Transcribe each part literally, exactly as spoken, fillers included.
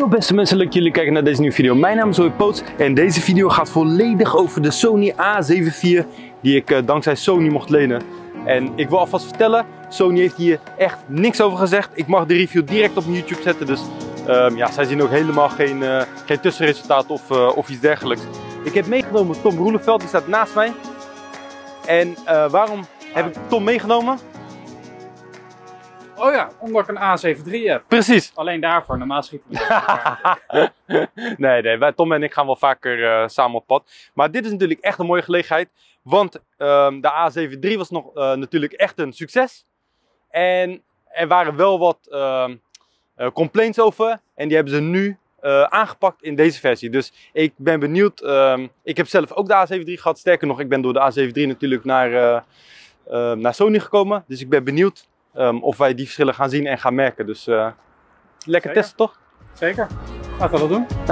Hallo beste mensen, leuk dat jullie kijken naar deze nieuwe video. Mijn naam is Roy Poots en deze video gaat volledig over de Sony A zeven vier die ik uh, dankzij Sony mocht lenen. En ik wil alvast vertellen, Sony heeft hier echt niks over gezegd. Ik mag de review direct op mijn YouTube zetten, dus um, ja, zij zien ook helemaal geen, uh, geen tussenresultaat of, uh, of iets dergelijks. Ik heb meegenomen Tom Roeleveld, die staat naast mij. En uh, waarom heb ik Tom meegenomen? Oh ja, omdat ik een A zeven drie heb. Precies. Alleen daarvoor, normaal schieten we Nee, nee, wij, Tom en ik gaan wel vaker uh, samen op pad. Maar dit is natuurlijk echt een mooie gelegenheid. Want um, de A zeven drie was nog uh, natuurlijk echt een succes. En er waren wel wat uh, uh, complaints over. En die hebben ze nu uh, aangepakt in deze versie. Dus ik ben benieuwd. Um, ik heb zelf ook de A zeven drie gehad. Sterker nog, ik ben door de A zeven drie natuurlijk naar, uh, uh, naar Sony gekomen. Dus ik ben benieuwd. Um, of wij die verschillen gaan zien en gaan merken. Dus uh, lekker Zeker. testen toch? Zeker. Laten we dat doen. Ja.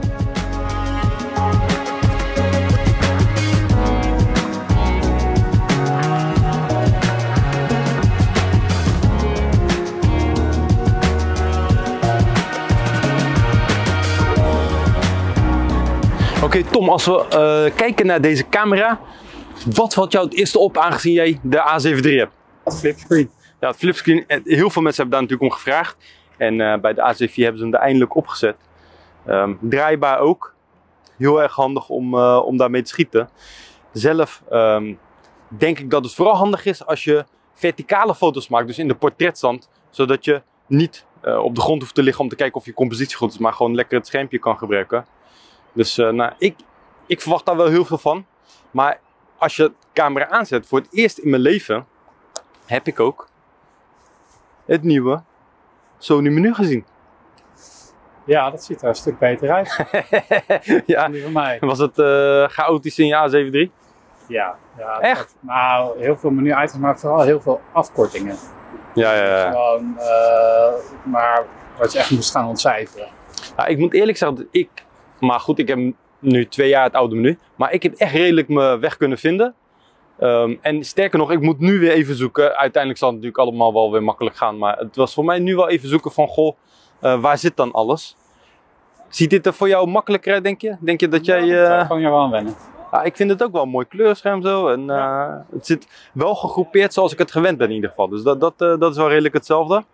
Oké okay, Tom, als we uh, kijken naar deze camera. Wat valt jou het eerste op aangezien jij de A zeven drie hebt? Het flipscreen. Ja, het flipscreen, heel veel mensen hebben daar natuurlijk om gevraagd. En uh, bij de A zeven vier hebben ze hem er eindelijk opgezet. Um, draaibaar ook. Heel erg handig om, uh, om daarmee te schieten. Zelf um, denk ik dat het vooral handig is als je verticale foto's maakt. Dus in de portretstand. Zodat je niet uh, op de grond hoeft te liggen om te kijken of je compositie goed is. Maar gewoon lekker het schermpje kan gebruiken. Dus uh, nou, ik, ik verwacht daar wel heel veel van. Maar als je de camera aanzet, voor het eerst in mijn leven heb ik ook het nieuwe Sony menu gezien. Ja, dat ziet er een stuk beter uit. Ja, die van mij. Was het uh, chaotisch in je A zeven drie? Ja, ja. Echt? Het, nou, heel veel menu-items, maar vooral heel veel afkortingen. Ja, ja, ja. Gewoon, uh, maar wat je echt moest gaan ontcijferen. Nou, ik moet eerlijk zeggen dat ik, maar goed, ik heb nu twee jaar het oude menu, maar ik heb echt redelijk mijn weg kunnen vinden. Um, en sterker nog, ik moet nu weer even zoeken. Uiteindelijk zal het natuurlijk allemaal wel weer makkelijk gaan. Maar het was voor mij nu wel even zoeken van, goh, uh, waar zit dan alles? Ziet dit er voor jou makkelijker uit, denk je? Denk je dat jij... Uh... Ja, ik kan je wel aan wennen. Ja, ik vind het ook wel een mooi kleurscherm zo. En uh, ja. Het zit wel gegroepeerd zoals ik het gewend ben in ieder geval. Dus dat, dat, uh, dat is wel redelijk hetzelfde.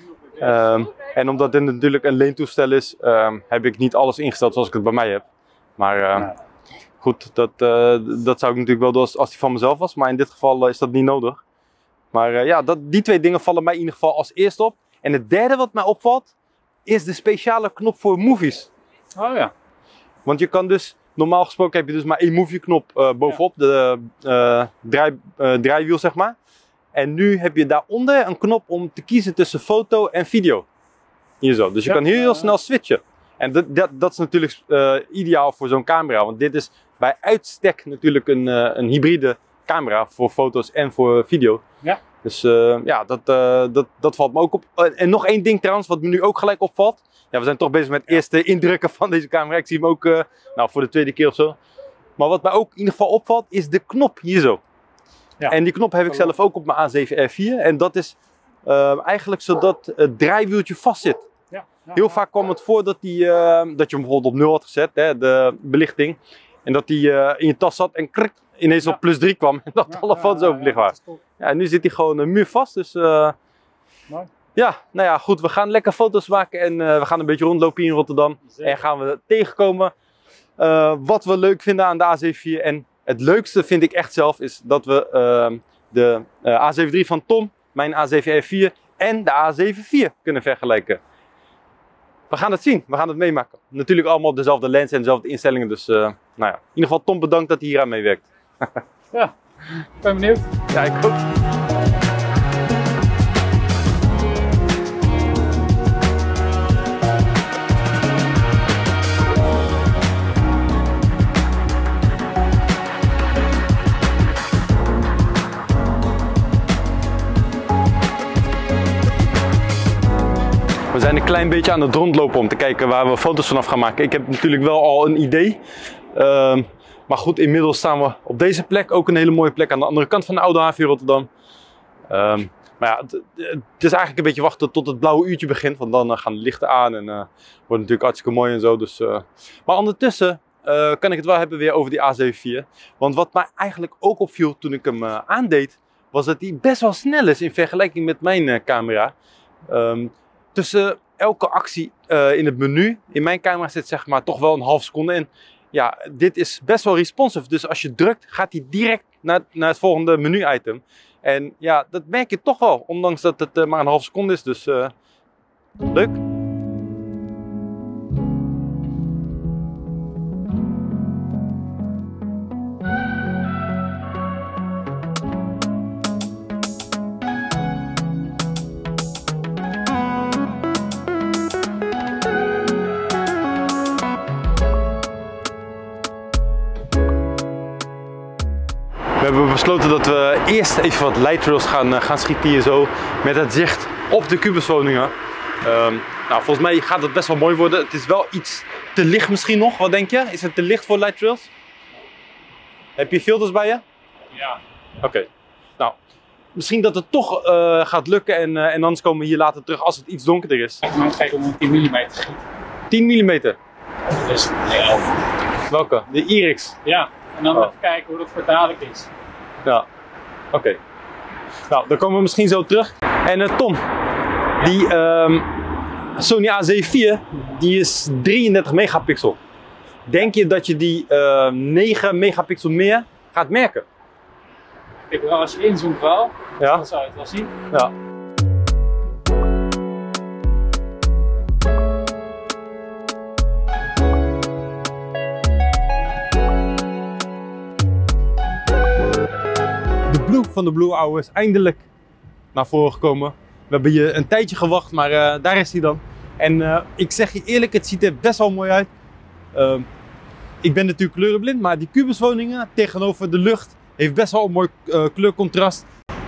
Um, en omdat dit natuurlijk een leentoestel is, um, heb ik niet alles ingesteld zoals ik het bij mij heb. Maar... Uh, ja. Goed, dat, uh, dat zou ik natuurlijk wel doen als, als die van mezelf was, maar in dit geval uh, is dat niet nodig. Maar uh, ja, dat, die twee dingen vallen mij in ieder geval als eerste op. En het derde wat mij opvalt, is de speciale knop voor movies. Oh ja. Want je kan dus, normaal gesproken heb je dus maar één movie knop uh, bovenop, ja. de uh, draai, uh, draaiwiel zeg maar. En nu heb je daaronder een knop om te kiezen tussen foto en video. Hier zo, dus je ja, kan heel, heel snel switchen. En dat, dat, dat is natuurlijk uh, ideaal voor zo'n camera, want dit is bij uitstek natuurlijk een, uh, een hybride camera voor foto's en voor video. Ja. Dus uh, ja, dat, uh, dat, dat valt me ook op. Uh, en nog één ding trouwens, wat me nu ook gelijk opvalt. Ja, we zijn toch bezig met het eerste indrukken van deze camera. Ik zie hem ook uh, nou, voor de tweede keer of zo. Maar wat mij ook in ieder geval opvalt, is de knop hier zo. Ja. En die knop heb ik zelf ook op mijn A zeven R vier. En dat is uh, eigenlijk zodat het draaiwieltje vast zit. Ja, ja, Heel ja. vaak kwam het voor dat, die, uh, dat je hem bijvoorbeeld op nul had gezet, hè, de belichting. En dat die uh, in je tas zat en krik, ineens ja. op plus drie kwam. En dat ja, alle foto's ja, overlicht waren. Ja, ja, en nu zit hij gewoon een muur vast. Dus uh, Mooi. ja, nou ja, goed. We gaan lekker foto's maken. En uh, we gaan een beetje rondlopen hier in Rotterdam. Zeker. En gaan we tegenkomen uh, wat we leuk vinden aan de A zeven vier. En het leukste vind ik echt zelf is dat we uh, de uh, A zeven drie van Tom, mijn A zeven R vier en de A zeven vier kunnen vergelijken. We gaan het zien, we gaan het meemaken. Natuurlijk allemaal dezelfde lens en dezelfde instellingen. Dus uh, nou ja, in ieder geval Tom bedankt dat hij hier aan meewerkt. Ja, ik ben benieuwd. Ja, ik ook. We zijn een klein beetje aan het rondlopen om te kijken waar we foto's vanaf gaan maken. Ik heb natuurlijk wel al een idee. Uh, maar goed, inmiddels staan we op deze plek. Ook een hele mooie plek aan de andere kant van de Oude Haven in Rotterdam. Um, Maar ja, het, het is eigenlijk een beetje wachten tot het blauwe uurtje begint. Want dan uh, gaan de lichten aan en uh, wordt natuurlijk hartstikke mooi en zo. Dus, uh... Maar ondertussen uh, kan ik het wel hebben weer over die A zeven vier. Want wat mij eigenlijk ook opviel toen ik hem uh, aandeed, was dat hij best wel snel is in vergelijking met mijn uh, camera. Um, tussen elke actie uh, in het menu, in mijn camera zit zeg maar toch wel een half seconde in. Ja, dit is best wel responsive. Dus als je drukt, gaat hij direct naar, naar het volgende menu-item. En ja, dat merk je toch wel, ondanks dat het uh, maar een half seconde is. Dus uh, leuk. We hebben besloten dat we eerst even wat light trails gaan, uh, gaan schieten hier zo. Met het zicht op de kubuswoningen. Um, nou, volgens mij gaat het best wel mooi worden. Het is wel iets te licht misschien nog. Wat denk je? Is het te licht voor light trails? Heb je filters bij je? Ja. Oké. Okay. Nou, misschien dat het toch uh, gaat lukken. En, uh, en anders komen we hier later terug als het iets donkerder is. Ik moet kijken om een tien millimeter te schieten. tien millimeter? Dus nee, elf. Welke? De Irix? Ja. En dan oh. even kijken hoe dat voor dadelijk is. Ja, oké. Okay. Nou, dan komen we misschien zo terug. En uh, Tom, die um, Sony A zeven vier, die is drieëndertig megapixel. Denk je dat je die uh, negen megapixel meer gaat merken? Ik wel, als je inzoomt wel, ja. Dan zou je het wel zien. Ja. Van de Blue Hour is eindelijk naar voren gekomen. We hebben hier een tijdje gewacht, maar uh, daar is hij dan. En uh, ik zeg je eerlijk, het ziet er best wel mooi uit. Uh, ik ben natuurlijk kleurenblind, maar die kubuswoningen tegenover de lucht heeft best wel een mooi uh, kleurcontrast.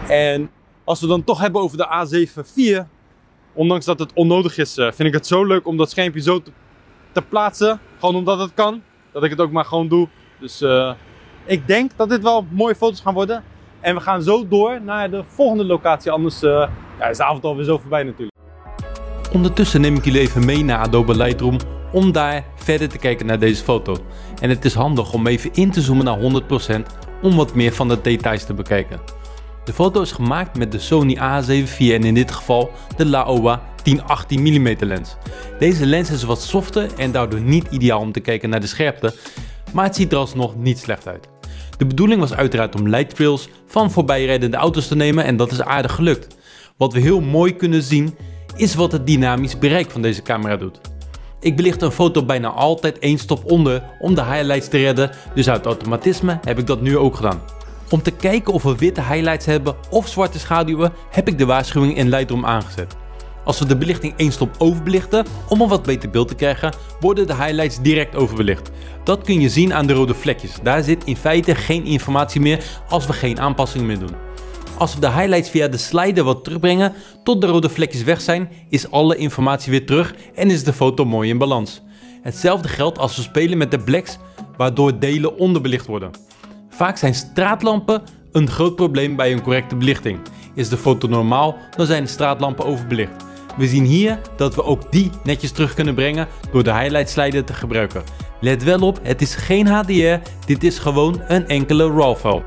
En als we dan toch hebben over de A zeven vier, ondanks dat het onnodig is, uh, vind ik het zo leuk om dat schermpje zo te, te plaatsen. Gewoon omdat het kan, dat ik het ook maar gewoon doe. Dus uh, ik denk dat dit wel mooie foto's gaan worden. En we gaan zo door naar de volgende locatie, anders uh, ja, is de avond alweer zo voorbij natuurlijk. Ondertussen neem ik jullie even mee naar Adobe Lightroom om daar verder te kijken naar deze foto. En het is handig om even in te zoomen naar honderd procent om wat meer van de details te bekijken. De foto is gemaakt met de Sony A zeven vier en in dit geval de Laowa tien achttien millimeter lens. Deze lens is wat softer en daardoor niet ideaal om te kijken naar de scherpte, maar het ziet er alsnog niet slecht uit. De bedoeling was uiteraard om light trails van voorbijrijdende auto's te nemen en dat is aardig gelukt. Wat we heel mooi kunnen zien is wat het dynamisch bereik van deze camera doet. Ik belicht een foto bijna altijd één stop onder om de highlights te redden, dus uit automatisme heb ik dat nu ook gedaan. Om te kijken of we witte highlights hebben of zwarte schaduwen heb ik de waarschuwing in Lightroom aangezet. Als we de belichting één stop overbelichten om een wat beter beeld te krijgen, worden de highlights direct overbelicht. Dat kun je zien aan de rode vlekjes. Daar zit in feite geen informatie meer als we geen aanpassingen meer doen. Als we de highlights via de slider wat terugbrengen tot de rode vlekjes weg zijn, is alle informatie weer terug en is de foto mooi in balans. Hetzelfde geldt als we spelen met de blacks, waardoor delen onderbelicht worden. Vaak zijn straatlampen een groot probleem bij een correcte belichting. Is de foto normaal, dan zijn de straatlampen overbelicht. We zien hier dat we ook die netjes terug kunnen brengen door de highlight slider te gebruiken. Let wel op, het is geen H D R, dit is gewoon een enkele RAW file.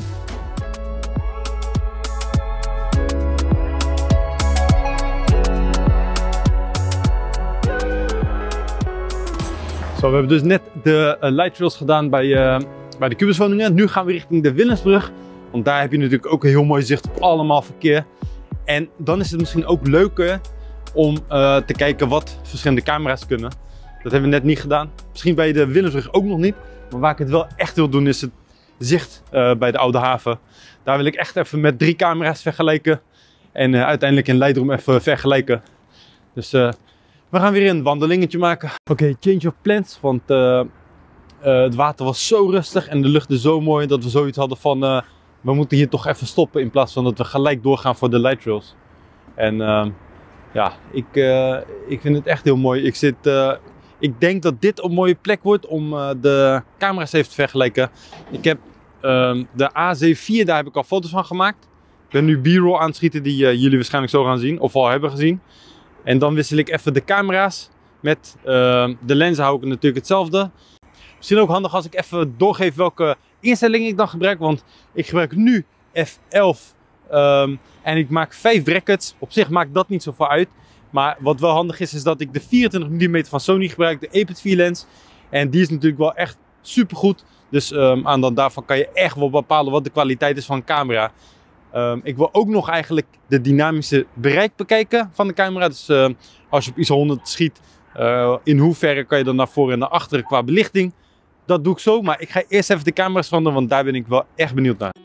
Zo, we hebben dus net de uh, light trails gedaan bij, uh, bij de kubuswoningen. Nu gaan we richting de Willemsbrug, want daar heb je natuurlijk ook een heel mooi zicht op allemaal verkeer. En dan is het misschien ook leuker om uh, te kijken wat verschillende camera's kunnen. Dat hebben we net niet gedaan. Misschien bij de Willemsbrug ook nog niet. Maar waar ik het wel echt wil doen is het zicht uh, bij de Oude Haven. Daar wil ik echt even met drie camera's vergelijken. En uh, uiteindelijk in Lightroom even vergelijken. Dus uh, we gaan weer een wandelingetje maken. Oké, okay, change of plans. Want uh, uh, het water was zo rustig en de lucht is zo mooi dat we zoiets hadden van... Uh, we moeten hier toch even stoppen in plaats van dat we gelijk doorgaan voor de light trails. En uh, ja, ik, uh, ik vind het echt heel mooi. Ik, zit, uh, ik denk dat dit een mooie plek wordt om uh, de camera's even te vergelijken. Ik heb uh, de A zeven vier, daar heb ik al foto's van gemaakt. Ik ben nu B-roll aan het schieten die uh, jullie waarschijnlijk zo gaan zien, of al hebben gezien. En dan wissel ik even de camera's. Met uh, de lenzen hou ik natuurlijk hetzelfde. Misschien ook handig als ik even doorgeef welke instellingen ik dan gebruik. Want ik gebruik nu F elf um, en ik maak vijf brackets. Op zich maakt dat niet zoveel uit. Maar wat wel handig is, is dat ik de vierentwintig millimeter van Sony gebruik. De Apex vier lens. En die is natuurlijk wel echt super goed. Dus um, aan dan daarvan kan je echt wel bepalen wat de kwaliteit is van een camera. Um, ik wil ook nog eigenlijk de dynamische bereik bekijken van de camera. Dus uh, als je op I S O honderd schiet, uh, in hoeverre kan je dan naar voren en naar achteren qua belichting. Dat doe ik zo, maar ik ga eerst even de camera's veranderen, want daar ben ik wel echt benieuwd naar.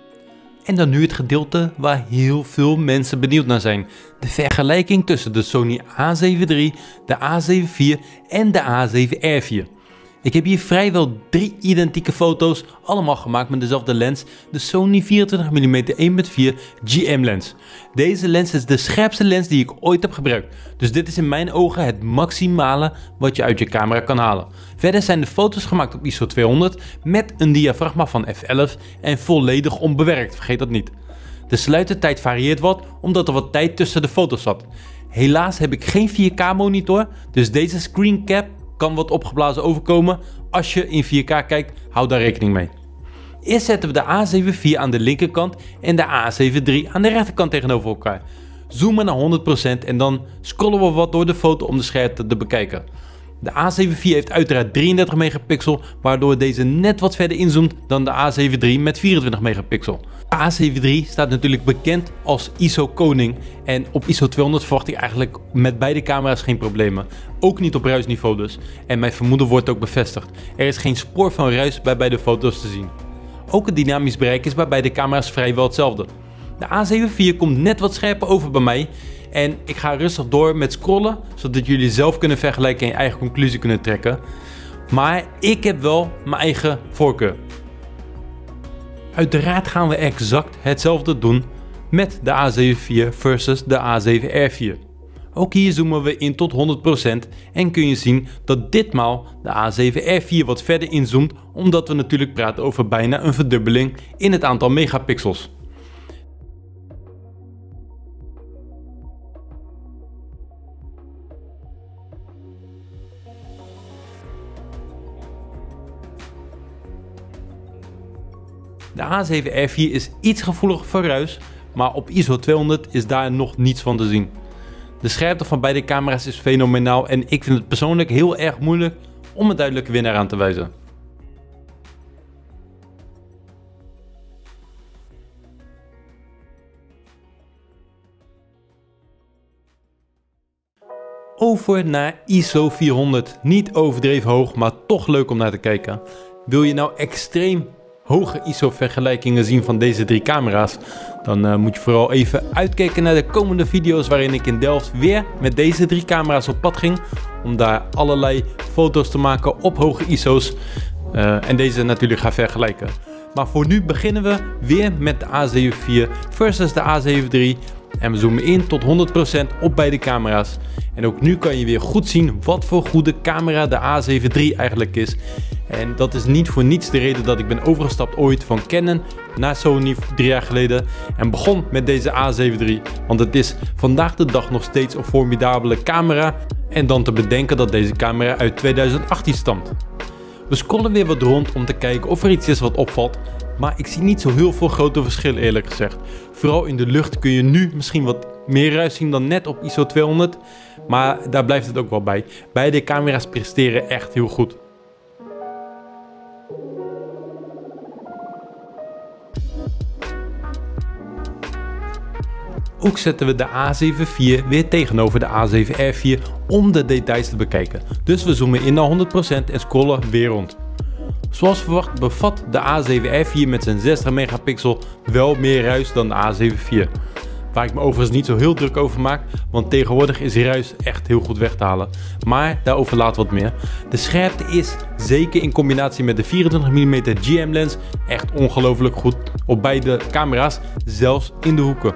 En dan nu het gedeelte waar heel veel mensen benieuwd naar zijn. De vergelijking tussen de Sony A zeven drie, de A zeven vier en de A zeven R vier. Ik heb hier vrijwel drie identieke foto's, allemaal gemaakt met dezelfde lens, de Sony vierentwintig millimeter één komma vier G M lens. Deze lens is de scherpste lens die ik ooit heb gebruikt, dus dit is in mijn ogen het maximale wat je uit je camera kan halen. Verder zijn de foto's gemaakt op I S O tweehonderd met een diafragma van F elf en volledig onbewerkt, vergeet dat niet. De sluitertijd varieert wat, omdat er wat tijd tussen de foto's zat. Helaas heb ik geen vier K monitor, dus deze screen cap kan wat opgeblazen overkomen. Als je in vier K kijkt, hou daar rekening mee. Eerst zetten we de A zeven vier aan de linkerkant en de A zeven drie aan de rechterkant tegenover elkaar. Zoomen naar honderd procent en dan scrollen we wat door de foto om de scherpte te bekijken. De A zeven vier heeft uiteraard drieëndertig megapixel, waardoor deze net wat verder inzoomt dan de A zeven drie met vierentwintig megapixel. De A zeven drie staat natuurlijk bekend als I S O koning en op I S O tweehonderd verwacht ik eigenlijk met beide camera's geen problemen. Ook niet op ruisniveau dus. En mijn vermoeden wordt ook bevestigd. Er is geen spoor van ruis bij beide foto's te zien. Ook het dynamisch bereik is bij beide camera's vrijwel hetzelfde. De A zeven vier komt net wat scherper over bij mij. En ik ga rustig door met scrollen, zodat jullie zelf kunnen vergelijken en je eigen conclusie kunnen trekken. Maar ik heb wel mijn eigen voorkeur. Uiteraard gaan we exact hetzelfde doen met de A zeven vier versus de A zeven R vier. Ook hier zoomen we in tot honderd procent en kun je zien dat ditmaal de A zeven R vier wat verder inzoomt, omdat we natuurlijk praten over bijna een verdubbeling in het aantal megapixels. De A zeven R vier is iets gevoeliger voor ruis, maar op I S O tweehonderd is daar nog niets van te zien. De scherpte van beide camera's is fenomenaal en ik vind het persoonlijk heel erg moeilijk om een duidelijke winnaar aan te wijzen. Over naar I S O vierhonderd. Niet overdreven hoog, maar toch leuk om naar te kijken. Wil je nou extreem hoge I S O vergelijkingen zien van deze drie camera's, dan uh, moet je vooral even uitkijken naar de komende video's waarin ik in Delft weer met deze drie camera's op pad ging om daar allerlei foto's te maken op hoge I S O's uh, en deze natuurlijk ga vergelijken. Maar voor nu beginnen we weer met de A zeven vier versus de A zeven drie en we zoomen in tot honderd procent op beide camera's. En ook nu kan je weer goed zien wat voor goede camera de A zeven drie eigenlijk is. En dat is niet voor niets de reden dat ik ben overgestapt ooit van Canon naar Sony drie jaar geleden en begon met deze A zeven drie. Want het is vandaag de dag nog steeds een formidabele camera en dan te bedenken dat deze camera uit tweeduizend achttien stamt. We scrollen weer wat rond om te kijken of er iets is wat opvalt, maar ik zie niet zo heel veel grote verschillen eerlijk gezegd. Vooral in de lucht kun je nu misschien wat meer ruis zien dan net op I S O tweehonderd, maar daar blijft het ook wel bij. Beide camera's presteren echt heel goed. Ook zetten we de A zeven vier weer tegenover de A zeven R vier om de details te bekijken. Dus we zoomen in naar honderd procent en scrollen weer rond. Zoals verwacht bevat de A zeven R vier met zijn zestig megapixel wel meer ruis dan de A zeven vier. Waar ik me overigens niet zo heel druk over maak, want tegenwoordig is die ruis echt heel goed weg te halen. Maar daarover later wat meer. De scherpte is, zeker in combinatie met de vierentwintig millimeter G M lens, echt ongelooflijk goed op beide camera's, zelfs in de hoeken.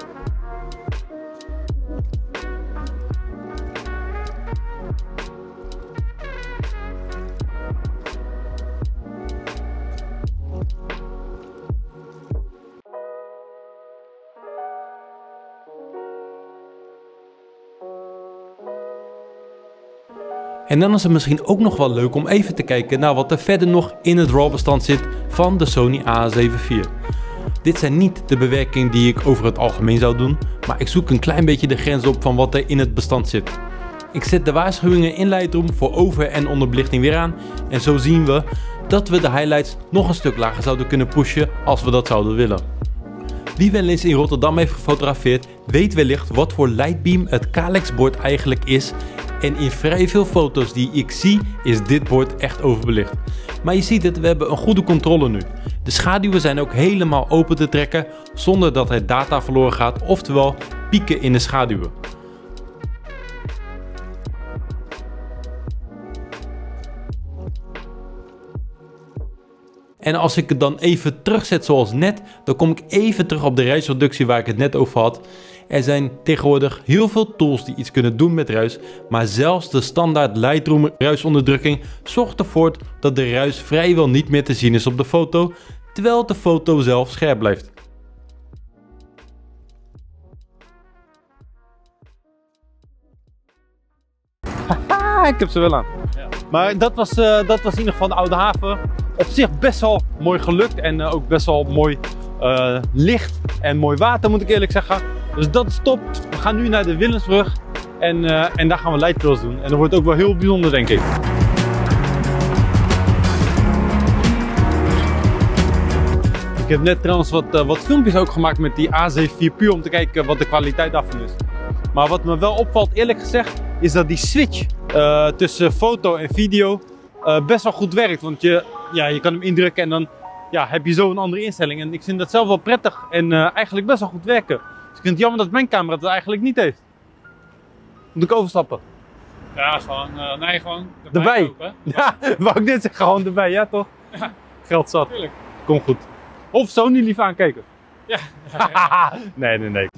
En dan is het misschien ook nog wel leuk om even te kijken naar wat er verder nog in het RAW bestand zit van de Sony A zeven vier. Dit zijn niet de bewerkingen die ik over het algemeen zou doen, maar ik zoek een klein beetje de grens op van wat er in het bestand zit. Ik zet de waarschuwingen in Lightroom voor over- en onderbelichting weer aan en zo zien we dat we de highlights nog een stuk lager zouden kunnen pushen als we dat zouden willen. Wie wel eens in Rotterdam heeft gefotografeerd weet wellicht wat voor lightbeam het Kalex bord eigenlijk is en in vrij veel foto's die ik zie is dit bord echt overbelicht. Maar je ziet het, we hebben een goede controle nu. De schaduwen zijn ook helemaal open te trekken zonder dat er data verloren gaat, oftewel pieken in de schaduwen. En als ik het dan even terugzet zoals net, dan kom ik even terug op de ruisreductie waar ik het net over had. Er zijn tegenwoordig heel veel tools die iets kunnen doen met ruis, maar zelfs de standaard Lightroom ruisonderdrukking zorgt ervoor dat de ruis vrijwel niet meer te zien is op de foto, terwijl de foto zelf scherp blijft. Haha, ik heb ze wel aan. Ja. Maar dat was, uh, dat was in ieder geval de Oude Haven. Op zich best wel mooi gelukt en uh, ook best wel mooi uh, licht en mooi water, moet ik eerlijk zeggen. Dus dat is top. We gaan nu naar de Willemsbrug en, uh, en daar gaan we light trails doen. En dat wordt ook wel heel bijzonder, denk ik. Ik heb net trouwens wat, uh, wat filmpjes ook gemaakt met die A zeven vier puur om te kijken wat de kwaliteit daarvan is. Maar wat me wel opvalt, eerlijk gezegd, is dat die switch uh, tussen foto en video uh, best wel goed werkt. Want je, ja, je kan hem indrukken en dan ja, heb je zo een andere instelling. En ik vind dat zelf wel prettig en uh, eigenlijk best wel goed werken. Dus ik vind het jammer dat mijn camera dat eigenlijk niet heeft. Moet ik overstappen? Ja, gewoon, uh, nee, gewoon Erbij. erbij kopen. Ja, wou ik net zeggen, gewoon erbij, ja toch? Ja. Geld zat. Tuurlijk. Komt goed. Of Sony lief aankijken. Ja. nee, nee, nee.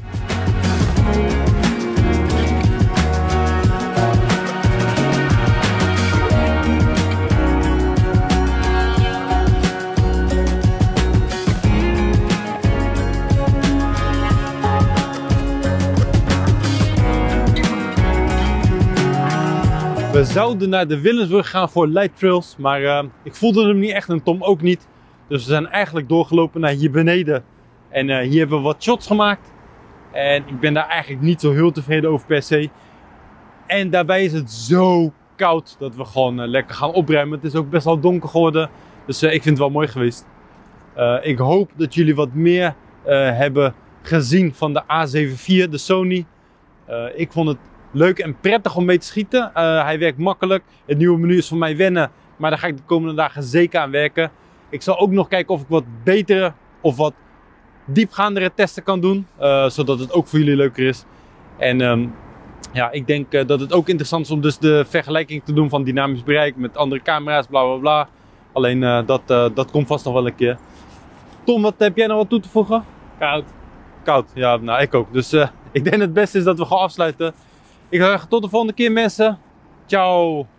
We zouden naar de Willemsbrug gaan voor light trails, maar uh, ik voelde hem niet echt en Tom ook niet. Dus we zijn eigenlijk doorgelopen naar hier beneden. En uh, hier hebben we wat shots gemaakt. En ik ben daar eigenlijk niet zo heel tevreden over per se. En daarbij is het zo koud dat we gewoon uh, lekker gaan opruimen. Het is ook best wel donker geworden, dus uh, ik vind het wel mooi geweest. Uh, ik hoop dat jullie wat meer uh, hebben gezien van de A zeven vier, de Sony. Uh, ik vond het leuk en prettig om mee te schieten. Uh, hij werkt makkelijk. Het nieuwe menu is voor mij wennen, maar daar ga ik de komende dagen zeker aan werken. Ik zal ook nog kijken of ik wat betere of wat diepgaandere testen kan doen, uh, zodat het ook voor jullie leuker is. En um, ja, ik denk uh, dat het ook interessant is om dus de vergelijking te doen van dynamisch bereik met andere camera's, bla bla bla. Alleen uh, dat, uh, dat komt vast nog wel een keer. Tom, wat heb jij nog wat toe te voegen? Koud. Koud, ja, nou ik ook. Dus uh, ik denk het beste is dat we gaan afsluiten. Ik zou zeggen tot de volgende keer mensen. Ciao.